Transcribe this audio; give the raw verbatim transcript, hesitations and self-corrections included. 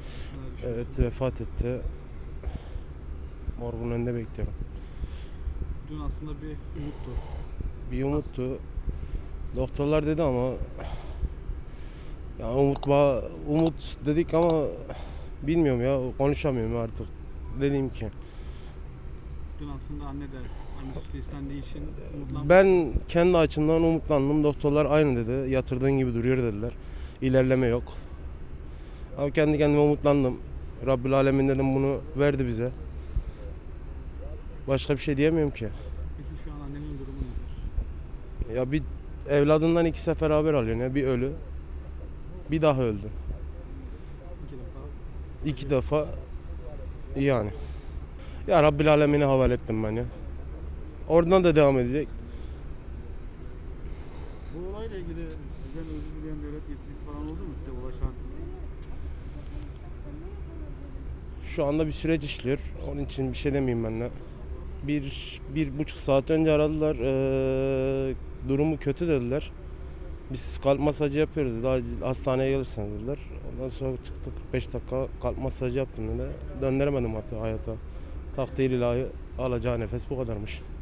Evet, vefat etti. Morgun önünde bekliyorum. Dün aslında bir umuttu. Bir umuttu. Doktorlar dedi ama ya umut ba umut dedik ama bilmiyorum ya, konuşamıyorum artık. Dediğim ki Dün aslında anne de anne sütü istendiği için umutlanmış. ben kendi açımdan umutlandım. Doktorlar aynı dedi. Yatırdığın gibi duruyor dediler. İlerleme yok. Ama kendi kendime umutlandım. Rabbül Alemin dedim, bunu verdi bize. Başka bir şey diyemiyorum ki. Peki şu an annenin durumu nedir? Ya bir evladından iki sefer haber alıyor ya. Bir ölü, bir daha öldü. İki defa. İki defa yani. Ya Rabbil Alemin'e havale ettim ben ya. Oradan da devam edecek. Bu olayla ilgili sizden özür dileyen devlet yetkilisi falan oldu mu size ulaşan? Şu anda bir süreç işliyor. Onun için bir şey demeyeyim ben de. Bir, bir buçuk saat önce aradılar. Ee, durumu kötü dediler. Biz kalp masajı yapıyoruz dedi. Acil hastaneye gelirseniz dediler. Ondan sonra çıktık. beş dakika kalp masajı yaptım dedi. Döndüremedim hatta hayata. Takdir ilahi, alacağı nefes bu kadarmış.